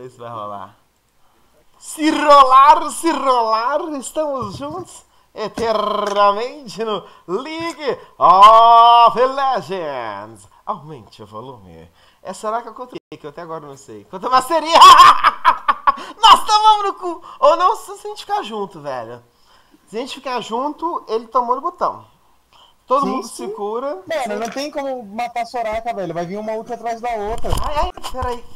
ver se vai rolar. Se rolar, estamos juntos eternamente no League of Legends. Aumente o volume. Será que eu conto que eu até agora não sei. Quanto masteria! Nós tomamos no cu! Ou não, se a gente ficar junto, velho. Se a gente ficar junto, ele tomou no botão. Todo mundo se cura. Mano, não tem como matar a Soraka, velho. Vai vir uma outra atrás da outra. Ai, peraí.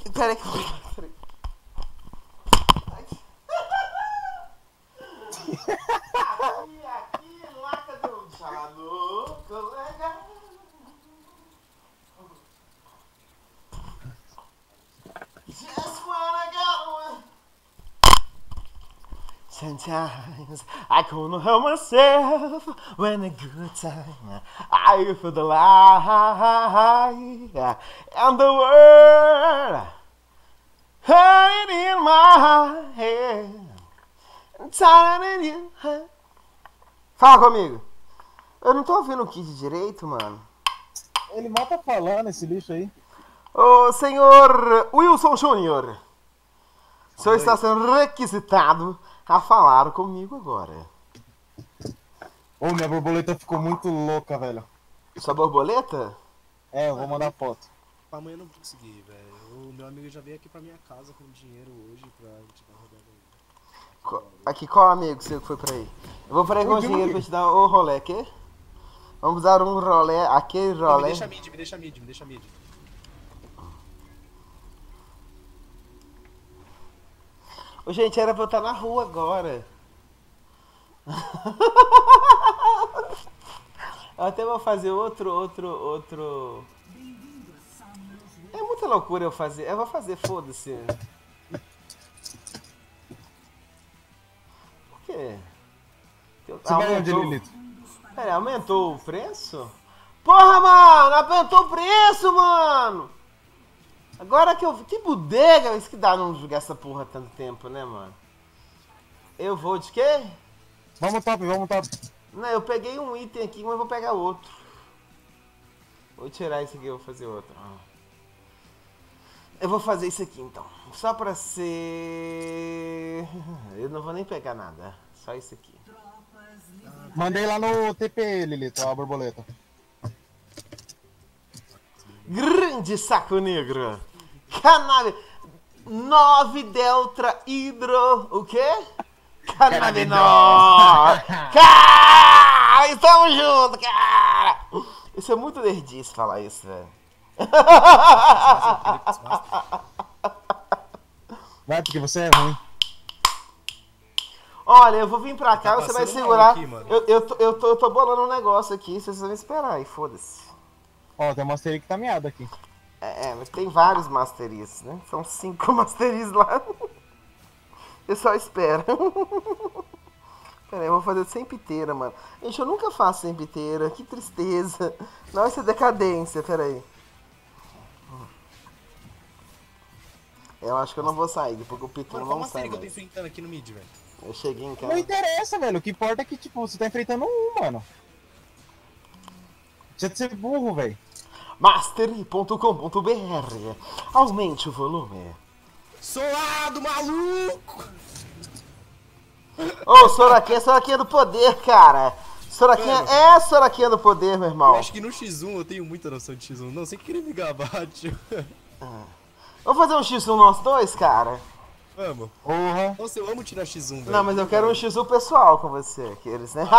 Aqui, lá, cadê o chalador, colega? Just wanna go. Sometimes I couldn't help myself when a good time I feel the light and the world hurting in my head. Fala comigo. Eu não tô ouvindo o Kid direito, mano. Ele mal tá falando, esse lixo aí. Ô, senhor Wilson Júnior. O senhor está sendo requisitado a falar comigo agora. Ô, minha borboleta ficou muito louca, velho. Sua borboleta? É, eu vou mandar foto. Amanhã eu não vou conseguir, velho. O meu amigo já veio aqui pra minha casa com dinheiro hoje pra te dar uma rodada aí. Aqui, qual amigo seu que foi pra aí? Eu vou pra aí com dinheiro pra te dar o rolê, quê? Vamos dar um rolê, aquele rolê. Me deixa mid. Ô, gente, era pra eu estar na rua agora. Eu até vou fazer outro... É muita loucura eu fazer. Eu vou fazer, foda-se. Por quê? Você vai onde, Lilito? Pera, aumentou o preço? Porra, mano! Aumentou o preço, mano! Agora que eu... Que bodega! Isso que dá não jogar essa porra tanto tempo, né, mano? Eu vou de quê? Vamos top. Não, eu peguei um item aqui, mas vou pegar outro. Vou tirar esse aqui e vou fazer outro. Eu vou fazer isso aqui, então. Só pra ser... Eu não vou nem pegar nada. Só isso aqui. Mandei lá no TP, Lilito, a borboleta. Grande saco negro. Cannabis. 9 Delta Hidro. O quê? Canabinol. Cara, estamos juntos, cara. Isso é muito nerdice falar isso, velho. Vai, porque você é ruim. Olha, eu vou vir pra cá, Tá você vai passando segurar. mal aqui, mano. Eu tô bolando um negócio aqui, vocês vão esperar aí, foda-se. Ó, tem uma Mastery que tá miada aqui. Mas tem vários Masteries, né? São 5 Masteries lá. Eu só espero. Pera aí, eu vou fazer sem piteira, mano. Gente, eu nunca faço sem piteira, que tristeza. Não, isso é decadência, pera aí. Eu acho que eu não vou sair, porque o Pitu Mano, não qual sai mastery que eu tô mais. enfrentando aqui no mid, velho? Eu cheguei em Não casa. interessa, velho. O que importa é que, tipo, você tá enfrentando um, mano. Deixa de ser burro, velho. Mastery.com.br. Aumente o volume. Solado, maluco! Ô, Soraquinha do poder, cara. Soraquinha é Soraquinha do poder, meu irmão. Eu acho que no X1 eu tenho muita noção de X1. Não, sem querer me gabar, tio. Vamos fazer um X1 nós dois, cara? Vamos. Porra. Nossa, eu amo tirar X1, velho. Não, mas eu quero um X1 pessoal com você, aqueles, né?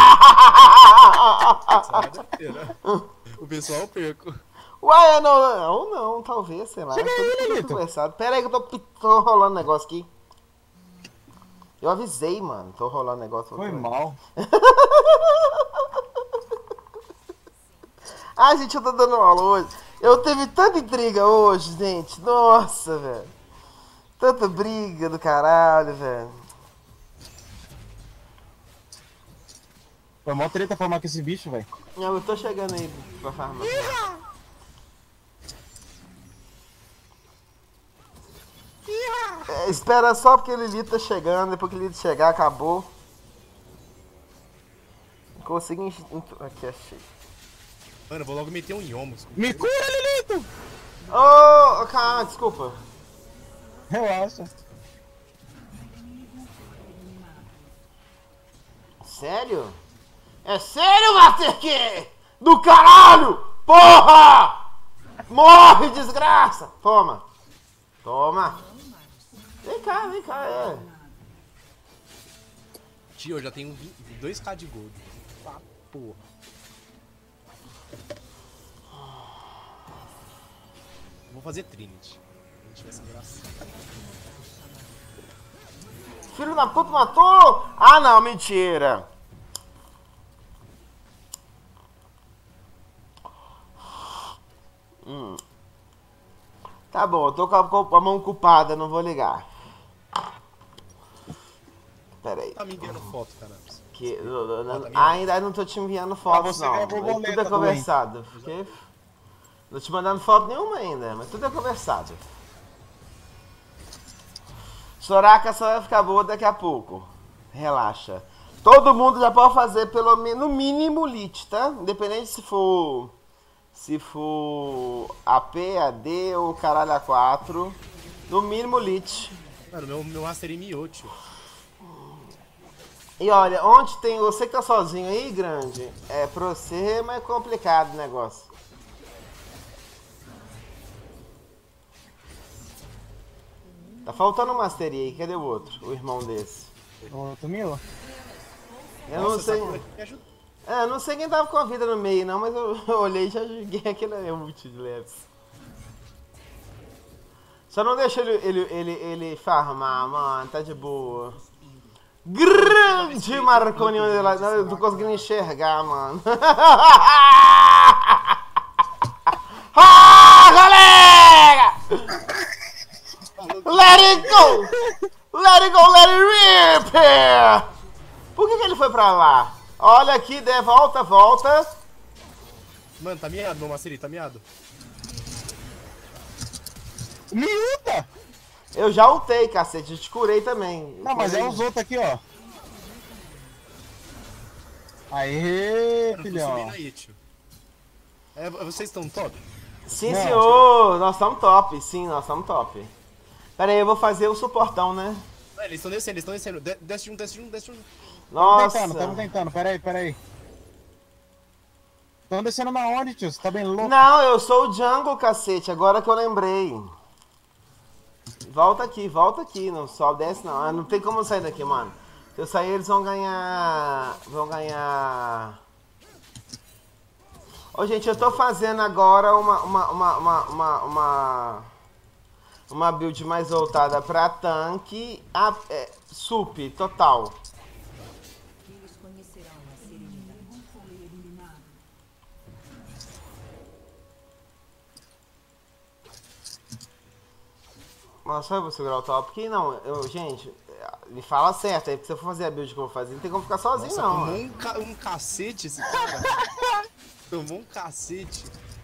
O pessoal eu perco. Uai, eu não, ou não, talvez, sei lá. Chega aí, Tudo Lilito. conversado. Pera aí que eu tô rolando negócio aqui. Eu avisei, mano. Tô rolando negócio. Foi mal. Ai, gente, eu tô dando aula hoje. Eu teve tanta intriga hoje, gente. Nossa, velho. Tanta briga do caralho, velho. Foi mó treta formar com esse bicho, velho. Não, eu tô chegando aí pra farmácia. Espera só porque o Lilith tá chegando. Depois que o Lilith chegar, acabou. Consegui... Aqui, achei. Mano, eu vou logo meter um Yomo. Me cura, Lilito! Ô, calma, desculpa. Relaxa. Sério? É sério, Master Key? Do caralho! Porra! Morre, desgraça! Toma. Toma. Vem cá, é. Tio, eu já tenho 2k de gold. Ah, porra. Vou fazer Trinity. Trinity vai ser engraçado. Filho da puta matou! Ah, não, mentira. Tá bom, eu tô com a mão ocupada, não vou ligar. Pera aí. Tá me enviando foto, caramba. Ainda não tô te enviando fotos, você não. ganha borboleta Tudo é também. conversado. Porque... Não tô te mandando foto nenhuma ainda, mas tudo é conversado. Soraka só vai ficar boa daqui a pouco. Relaxa. Todo mundo já pode fazer pelo menos, no mínimo, lit, tá? Independente se for AP, AD ou caralho A4. No mínimo, lit. Mano, meu Master miou, tio. E olha, onde tem você que tá sozinho aí, grande, é pra você é mais complicado o negócio. Tá faltando um Master aí, cadê o outro? O irmão desse. Ô, Tomilo? Eu não sei. Me ajuda. Eu não sei quem tava com a vida no meio não, mas eu olhei e já joguei aquele ult de leves. Só não deixa ele farmar, mano, tá de boa. Grande Marconinho, eu tô conseguindo enxergar, mano. Ah, galera! Let it go! Let it go, let it rip! Por que ele foi pra lá? Olha aqui, volta. Mano, tá miado, meu Master, tá miado. Miúda! Eu já ultei, cacete, eu te curei também. Não, mas é os outros aqui, ó. Aê, Mano, tô filhão. subindo aí, tio. Vocês estão top? Sim, Não, senhor! Nós estamos top, sim, nós estamos top. Pera aí, eu vou fazer o suportão, né? Não, eles estão descendo. Desce de um. Nossa! Tamo tentando, peraí. Tão descendo na onde, tio? Você tá bem louco? Não, eu sou o jungle, cacete, agora que eu lembrei. Volta aqui, não sobe, desce não. Ah, não tem como eu sair daqui, mano. Se eu sair, eles vão ganhar... Ô, gente, eu tô fazendo agora uma build mais voltada pra tanque, sup, total. Eles conhecerão a serenidade. Foi eliminado. Mas só eu vou segurar o top aqui? Não, gente, me fala certo, aí se eu for fazer a build que eu vou fazer, não tem como ficar sozinho. Nossa, não. tomou um cacete esse cara. Tomou um cacete.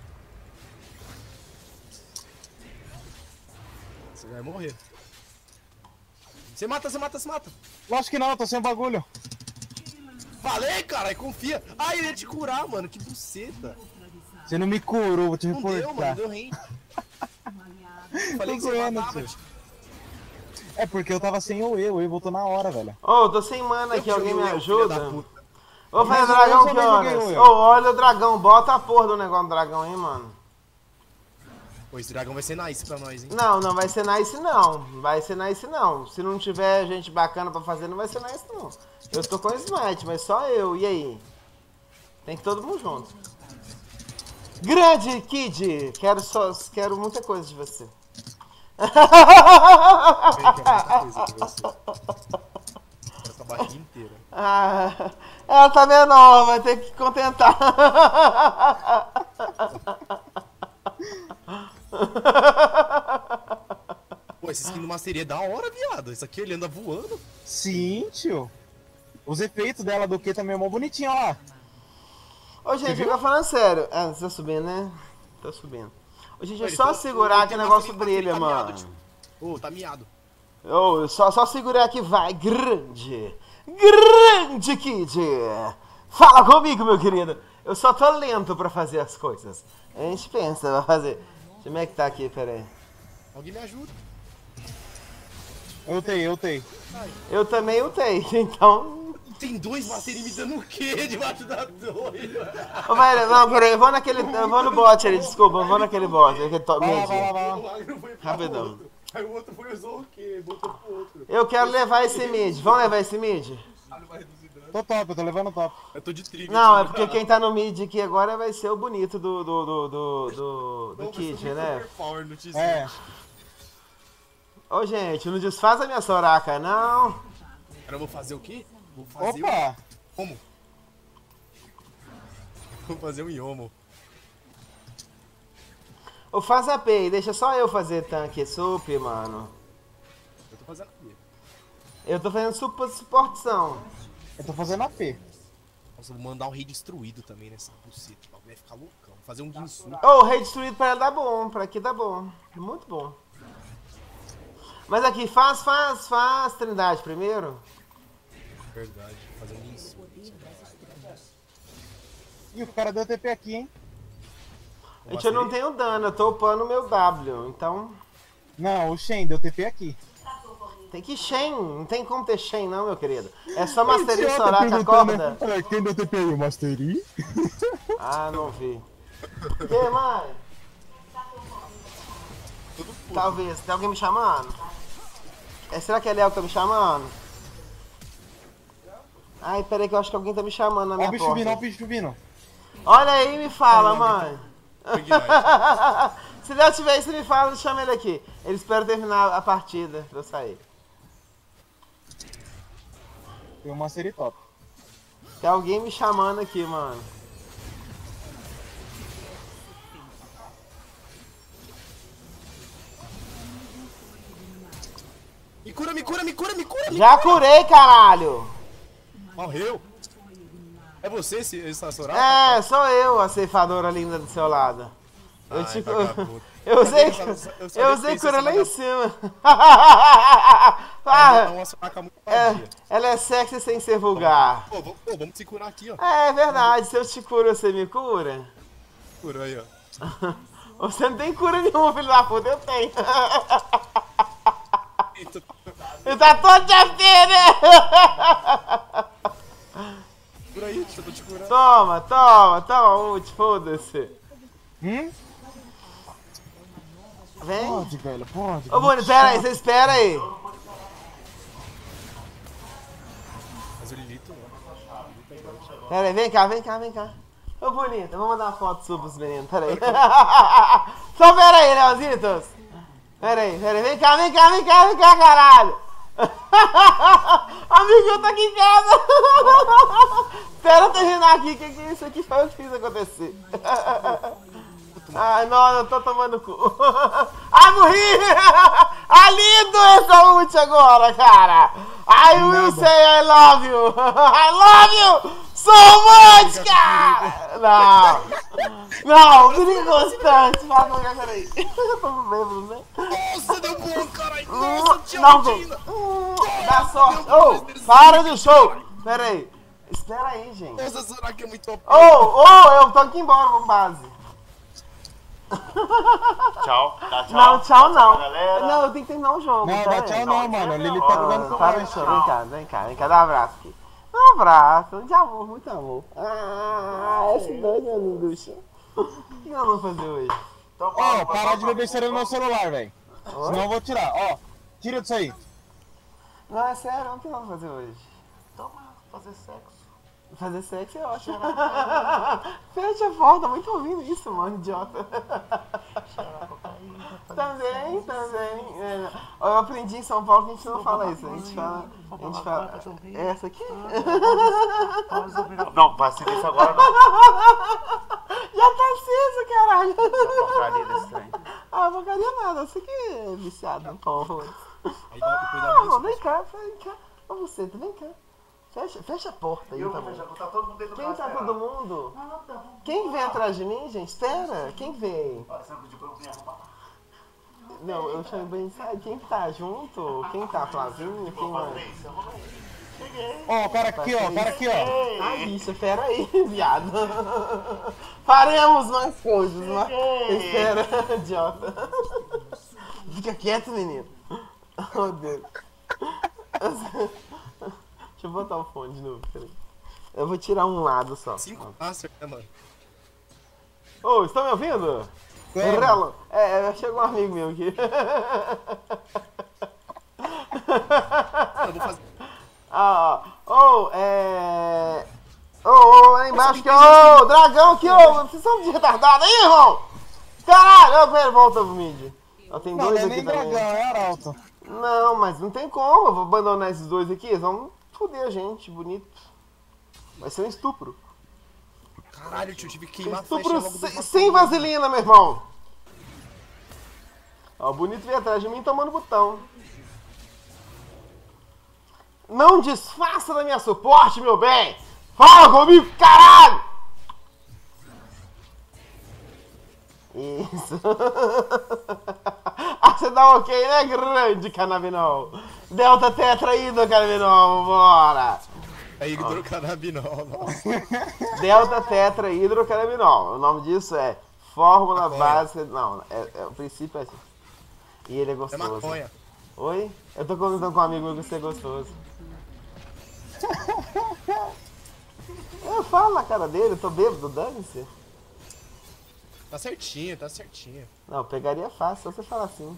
Você vai morrer. Você mata. Lógico que não, eu tô sem o bagulho. Falei, cara, confia. Ah, ele ia te curar, mano, que buceta. Você não me curou, vou te Não deu, mano, reportar. deu rei. Falei Tô que você zoando, matava, tio. tio. É porque eu tava sem o E voltou na hora, velho. Ô, eu tô sem mana aqui, alguém me Filha ajuda? da puta. Vou fazer Mas dragão eu que também horas? joguei, Ô, olha o dragão, bota a porra do negócio do dragão aí, mano. Pô, esse dragão vai ser nice pra nós, hein? Não vai ser nice não. Vai ser nice não. Se não tiver gente bacana pra fazer, não vai ser nice não. Eu tô com smite, mas só eu. E aí? Tem que todo mundo junto. Grande Kid! Quero muita coisa de você. Essa barriga inteira. Ah, ela tá menor, vai ter que contentar. Pô, esse skin do Mastery é da hora, viado. Esse aqui ele anda voando. Sim, tio. Os efeitos dela do que também é mó bonitinho, ó lá. Ô, gente, fica falando sério. Ah, você tá subindo, né? Tô subindo. Ô, gente, é Ele só tá- segurar que o negócio Mastery brilha, tá miado, mano. tio. Ô, tá miado. Ô, só segurar que vai. Grande. Grande, Kid. Fala comigo, meu querido. Eu só tô lento pra fazer as coisas. A gente pensa, vai fazer. Como é que tá aqui, pera aí. Alguém me ajuda. Eu utei, eu utei. Eu também utei, então... Tem dois Master me dando o quê debaixo da torre? Ô, velho, não, peraí, eu vou naquele... Eu vou no bot ali, desculpa, eu vou naquele bot. Aquele top Vai lá, mid. vai lá, vai lá. O Magno foi pra Rapidão. outro. Aí o outro foi usou o quê? Botou pro outro. Eu quero levar esse mid. Vamos levar esse mid? Não vai reduzir dano. Tô top, eu tô levando top. Eu tô de trigger. Não, é porque quem tá no mid aqui agora vai ser o bonito do Kid, né? Power no X. É. Ô, gente, não desfaz a minha Soraka, não. Agora eu vou fazer o quê? Vou fazer Opa! o... Como? Vou fazer um Yomo. Ou faz a P, deixa só eu fazer tanque sup, mano. Eu tô fazendo aqui. Eu tô fazendo suportação. Eu tô fazendo AP. Nossa, vou mandar um rei destruído também nessa buceta. Vai ficar loucão. Vou fazer um Ginsu. Ô, o rei destruído pra ela dá bom, pra aqui dá bom. Muito bom. Mas aqui, faz Trindade primeiro. Verdade, vou fazer um Ginsu. Ih, o cara deu TP aqui, hein? Gente, eu não tenho dano, eu tô upando o meu W, então... Não, o Shen deu TP aqui. Tem que Shen, não tem como ter Shen não, meu querido. É só Mastery Soraka, acorda. Quem deu TP aí? O Mastery? Ah, não vi. Que, mãe? Talvez, tem alguém me chamando? Será que é Léo que tá me chamando? Ai, peraí que eu acho que alguém tá me chamando na Ó minha o bicho porta. vindo, ó o bicho vindo. Olha aí e me fala, mãe. Ignite. Se Léo tiver aí, você me fala, chama ele aqui. Ele espera terminar a partida pra eu sair. Tem um Mastery top. Tem alguém me chamando aqui, mano. Me cura, me cura, me cura, me cura! Já curei, caralho! Morreu! É você essa Soraka? É, sou eu, a ceifadora linda do seu lado. Eu Ai, te vagabundo. Eu usei, sabia eu que usei fez cura essa lá em vagabunda. cima. É Ah, uma Soraka muito é, vadia. ela é sexy sem ser vulgar. Pô, vamos se curar aqui, ó. É verdade, se eu te curo, você me cura? Cura aí, ó. Você não tem cura nenhuma, filho da puta, eu tenho. Eita, Ele tá todo de assim, né? cura aí, deixa eu te curar. Toma, ult, foda-se. Vem. Pode, velho, pode. Ô, Boni, pera aí, você espera aí. Mas o Lilito não. Pera aí, vem cá. Ô, bonita, vamos mandar uma foto sua pros meninos, pera aí. Só pera aí, Leozitos. Pera aí, vem cá, caralho. Amigo, eu tô aqui em casa. Espera eu terminar aqui, que isso aqui foi o que fiz acontecer. Ai, não, eu tô tomando cu. Ai, morri! Ah, lindo essa ult agora, cara! I will say I love you! I love you so much, cara! Não, perigo constante. Vai, peraí. Eu tô bêbado, né? Nossa, deu bom, caralho! Nossa, tchau, Não, Tina! dá sorte. Ô, para do show! Pera aí. Espera aí, gente. Essa Soraka é muito OP. Eu tô aqui embora, vamos base. Tchau, dá tchau. Não, tchau não. Galera. Não, eu tenho que terminar o jogo. Não, pera dá aí. tchau não, mano. A Lili tá jogando com Para nós. de chorar, vem cá, dá um abraço aqui. Um abraço, de amor, muito amor. Esse doido é linducha. O que nós vamos fazer hoje? Ó, parar de beber besteira no meu celular, velho. Senão eu vou tirar. Ó, tira disso aí. Não, é sério, o que nós vamos fazer hoje? Toma, fazer sexo. Fazer sexo é ótimo. Fecha a porta, muito ouvindo isso, mano, idiota. Também. É, eu aprendi em São Paulo que a gente não fala isso. A gente fala. Essa aqui? Não, vai ser isso agora não. Já tá aceso, caralho. Porcaria desse trem. Ah, porcaria nada, você que é viciado em porra. Aí depois da Não, minha vem cá. Ô, você, vem cá. Fecha a porta aí, tá bom? Tá todo mundo dentro do Quem tá todo mundo? Quem vem atrás de mim, gente? Espera, quem vem? Você não pediu pra eu me arrumar. Não, eu chamei bem, sabe quem tá junto? Quem tá, Flavinho? Quem mais? Ó, o cara aqui, ó. Ai, bicha, pera aí, viado. Faremos mais coisas, mas... Espera, idiota. Fica quieto, menino. Oh, Deus. Deixa eu botar o fone de novo, peraí. Eu vou tirar um lado só. 5 Master, né, mano? Ô, estão me ouvindo? Relo. Chegou um amigo meu aqui. Eu vou fazer. Lá embaixo aqui, dragão aqui, vocês são de retardado aí, irmão? Caralho, pera, volta pro mid. Tem Não, dois não é aqui nem também. dragão, é arauto. Não, mas não tem como, eu vou abandonar esses dois aqui, eles vão foder a gente, bonito. Vai ser um estupro. Caralho, tio, tive que queimar a Estupro flecha logo do sem vaselina, meu irmão. Ó, o bonito veio atrás de mim tomando botão. Não desfaça da minha suporte, meu bem! Fala comigo, caralho! Isso. Você dá um ok, né, grande canabinol? Delta tetraído, canabinol, bora! É hidrocanabinol, nossa. Delta tetrahidrocannabinol. O nome disso é fórmula básica. Não, o princípio é assim. E ele é É gostoso. maconha. Oi? Eu tô comentando com um amigo meu que você é gostoso. Eu falo na cara dele, eu tô bêbado, dane-se. Tá certinho, tá certinho. Não, pegaria fácil, só você falar assim.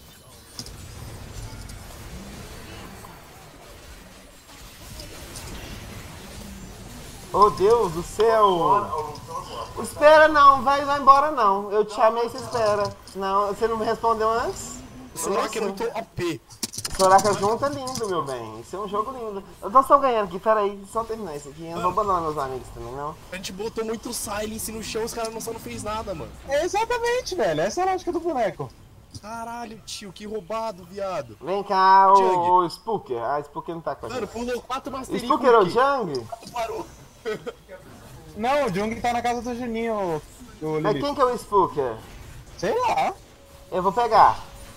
Oh Deus do céu! Espera não, vai embora não. Eu te chamei, você espera. Não, você não me respondeu antes? O Soraka é muito OP. Soraka junto é lindo, meu bem. Isso é um jogo lindo. Nós estamos ganhando aqui, peraí, só terminar isso aqui. Eu não vou abandonar meus amigos também, não. A gente botou muito silence no chão, os caras não fez nada, mano. É exatamente, velho. Essa é a lógica do boneco. Caralho, tio, que roubado, viado. Vem cá, Jung. o Spooker. Ah, Spooker não tá com a Mano, gente. pulou 4 Master Yi Spooker é o com Jung? Parou. Não, o Jung tá na casa do Juninho, o Mas Lili. quem que é o Spooker? Sei lá. Eu vou pegar.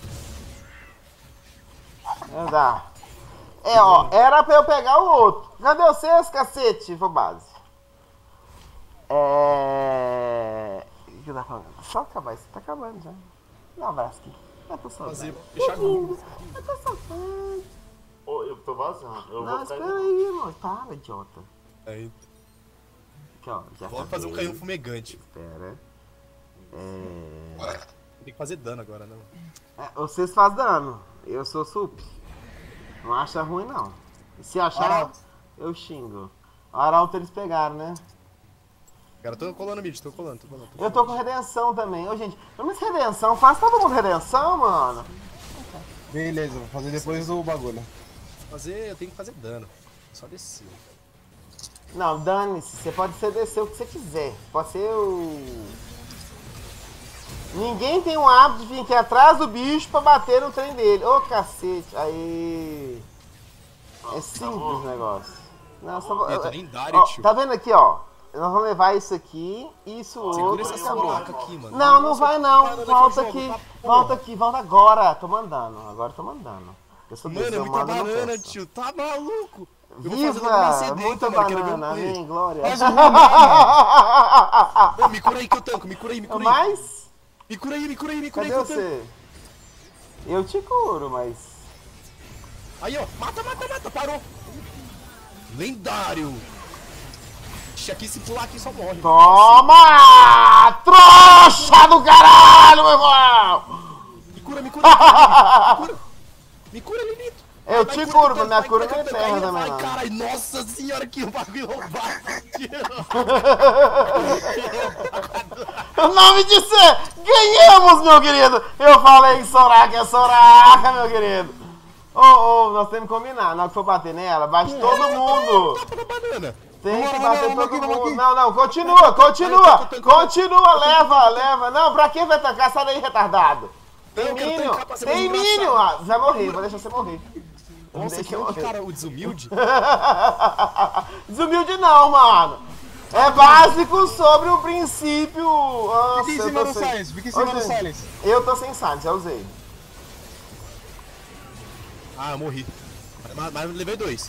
Não dá. Ó, era pra eu pegar o outro. Cadê vocês, cacete? Vou base. O que tá falando? Só acabar isso, tá acabando já. Dá um abraço aqui. Eu tô saudade. Fazer, fechar com... Eu tô saudade. Ô, eu tô vazando. Eu Não, vou ficar. espera aí, mano. Para, idiota. Aí, Aqui, ó. Já vamos fazer um acabei. canhão fumegante. Espera. Tem que fazer dano agora, né? Vocês fazem dano. Eu sou sup. Não acha ruim, não. E se achar, Arauto. eu xingo. O Arauto eles pegaram, né? Cara, tô colando mid, tô colando. Eu tô com redenção também. Ô, gente, pelo menos redenção. Faz todo mundo redenção, mano. Beleza, vou fazer depois do bagulho. Eu tenho que fazer dano. Só descer. Não, dane-se. Você pode ser descer o que você quiser. Pode ser o... Ninguém tem o hábito de vir aqui atrás do bicho pra bater no trem dele. Ô, cacete. Aí... É simples o negócio. Não, só vou... Eita, lendário, Ó, tio. tá vendo aqui, ó? Nós vamos levar isso aqui, isso, Segura outro, essa acabou. Soraka aqui, mano. Não, não Nossa, vai que não. parada Volta que aqui, jogo, tá volta porra. aqui, volta agora. Tô mandando, agora tô mandando. Eu sou Mano, desse, é eu muita mando, eu não banana, peço. tio. Tá maluco? Eu vou fazer logo uma Viva! sedenta, Muita mano. Quero ver banana, morrer. amém, glória. Ô, me cura aí que eu tanco, me cura aí, me cura aí. Mas, Me cura aí, me cura aí, me cura aí cadê que eu tanco. você? Eu te curo, mas... Aí, ó. Mata, parou. Lendário. Ixi, aqui se pular aqui só morre. Toma! Trouxa do caralho, meu irmão! Me cura, me cura. Me cura, Lilito. Eu Vai, te cura, curo, tanto, minha vai, cura cura, não é tanto, eterna aí, também, vai, não. Caralho, nossa senhora, que bagulho roubado. O nome disso é ganhamos, meu querido! Eu falei Soraka, é Soraka, meu querido! Nós temos que combinar, na hora que for bater nela, bate todo mundo! Tapa na banana. Tem que Vamos, bater vamos todo aqui, mundo! vamos Não, continua, leva! Não, pra que vai tancar? Sai daí, retardado! Tem Eu quero Minion! tancar pra ser Tem mais Minion! engraçado. Vai morrer, vou deixar você morrer. Nossa, Deixa que eu morrer. cara, o desumilde. Desumilde não, mano! É básico sobre o princípio. Nossa, Fica em eu cima tô do sem... Silence, fica em cima do Ô, gente, Silence. Eu tô sem silence, já usei. Ah, eu morri. Mas levei 2.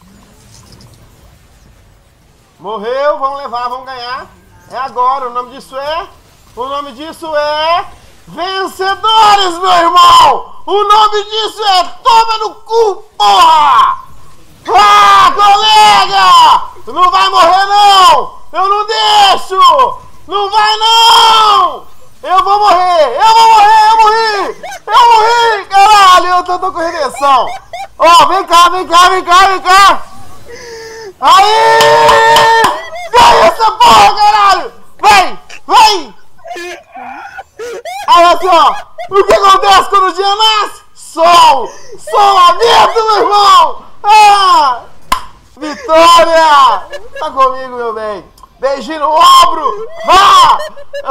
Morreu, vamos levar, vamos ganhar. É agora, o nome disso é... Vencedores, meu irmão! O nome disso é Toma no cu, porra! Não vai morrer, não! Eu não deixo! Não vai, não! Eu vou morrer! Eu vou morrer! Eu morri! Eu morri! Caralho, eu tô com redenção! Ó, vem cá, vem cá, vem cá, vem cá! Aí! Ganha essa porra, caralho! Vem! Vem! Aí assim, ó! O que acontece quando o dia nasce? Sol! Solamento, meu irmão! Ah! Vitória! Tá comigo, meu bem! Beijinho no ombro! Ah!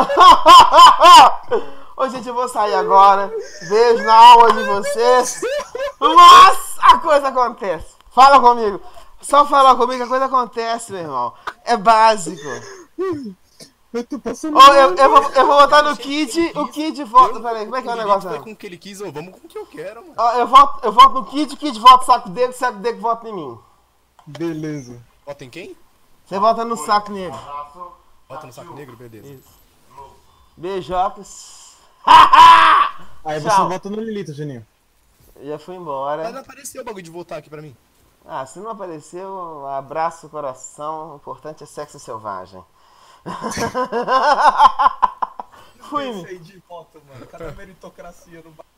Ô, gente, eu vou sair agora. Beijo na alma de vocês. Mas a coisa acontece. Fala comigo. Só falar comigo que a coisa acontece, meu irmão. É básico. Eu tô passando. Ó, eu vou botar no kit. O kit volta. Peraí, como é que é o negócio? Foi com o que ele quis, ou vamos com o que eu quero, mano. Ó, eu volto no kit, o kit volta no saco dele, o saco dele volta em mim. Beleza. Bota em quem? Você volta no saco nele. Abraço. Bota no saco negro, beleza. Isso. Beijocas. Aí você Tchau. volta no Lilito, Juninho. Já fui Mas embora. não apareceu o bagulho de voltar aqui pra mim. Ah, se não apareceu, abraço o coração. O importante é sexo selvagem. Fui-me. Pensei de volta, mano. Cadê a meritocracia no